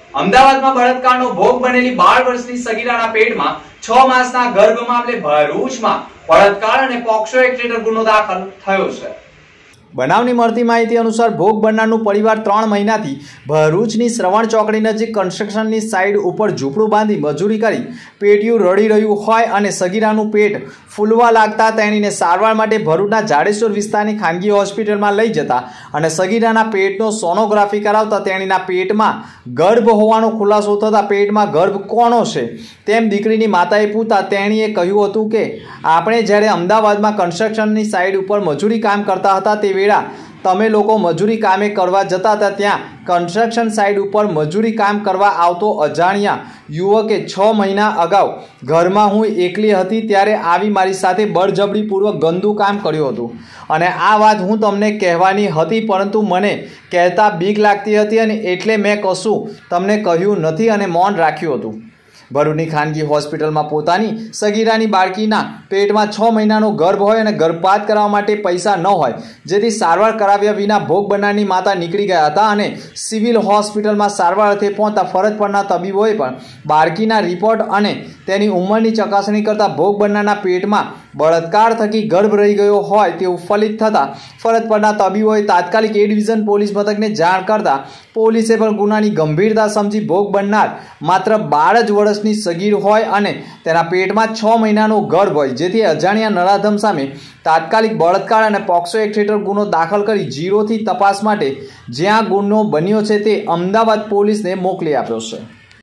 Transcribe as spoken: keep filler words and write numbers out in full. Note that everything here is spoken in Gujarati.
અમદાવાદમાં બળાત્કારનો ભોગ બનેલી બાર વર્ષની સગીરાના પેટમાં છ માસના ગર્ભ મામલે ભરૂચમાં બળાત્કાર અને પોક્સો એક્ટ હેઠળ ગુનો દાખલ થયો છે। બનાવની મળતી માહિતી અનુસાર ભોગ બનનારનું પરિવાર ત્રણ મહિનાથી ભરૂચની શ્રવણ ચોકડી નજીક કન્સ્ટ્રક્શનની સાઇડ ઉપર ઝૂંપડું બાંધી મજૂરી કરી પેટીયું રડી રહ્યું હોય અને સગીરાનું પેટ ફૂલવા લાગતા તેણીને સારવાર માટે ભરૂચના જાડેશ્વર વિસ્તારની ખાનગી હોસ્પિટલમાં લઈ જતા અને સગીરાના પેટનો સોનોગ્રાફી કરાવતા તેણીના પેટમાં ગર્ભ હોવાનો ખુલાસો થતાં પેટમાં ગર્ભ કોનો છે તેમ દીકરીની માતાએ પૂછતા તેણીએ કહ્યું હતું કે આપણે જ્યારે અમદાવાદમાં કન્સ્ટ્રક્શનની સાઇડ ઉપર મજૂરી કામ કરતા હતા તે વેળા તમે લોકો મજૂરી કામે કરવા જતા હતા ત્યાં કન્સ્ટ્રક્શન સાઇટ ઉપર મજૂરી કામ કરવા આવતો અજાણ્યા યુવકે છ મહિના અગાઉ ઘરમાં હું એકલી હતી ત્યારે આવી મારી સાથે બળજબરીપૂર્વક ગંદુ કામ કર્યું હતું અને આ વાત હું તમને કહેવાની હતી પરંતુ મને કહેતા બીક લાગતી હતી અને એટલે મેં કશું તમને કહ્યું નથી અને મૌન રાખ્યું હતું। ભરૂચની ખાનગી હોસ્પિટલમાં પોતાની સગીરાની બાળકીના પેટમાં છ મહિનાનો ગર્ભ હોય અને ગર્ભપાત કરવા માટે પૈસા ન હોય જેથી સારવાર કરાવ્યા વિના ભોગ બનનારની માતા નીકળી ગયા હતા અને સિવિલ હોસ્પિટલમાં સારવાર અર્થે પહોંચતા ફરજ પરના તબીબોએ પણ બાળકીના રિપોર્ટ અને તેની ઉંમરની ચકાસણી કરતા ભોગ બનનારના પેટમાં બળાત્કાર થકી ગર્ભ રહી ગયો હોય તેવું ફલિત થતાં ફરજ પરના તબીબોએ તાત્કાલિક એ ડિવિઝન પોલીસ મથકને જાણ કરતા પોલીસે પણ ગુનાની ગંભીરતા સમજી ભોગ બનનાર માત્ર બાર જ વર્ષની સગીર હોય અને તેના પેટમાં છ મહિનાનો ગર્ભ હોય જેથી અજાણ્યા નરાધમ સામે તાત્કાલિક બળાત્કાર અને પોક્સો એક્ટ હેઠળ ગુનો દાખલ કરી જીરોથી તપાસ માટે જ્યાં ગુનો બન્યો છે તે અમદાવાદ પોલીસને મોકલી આપ્યો છે।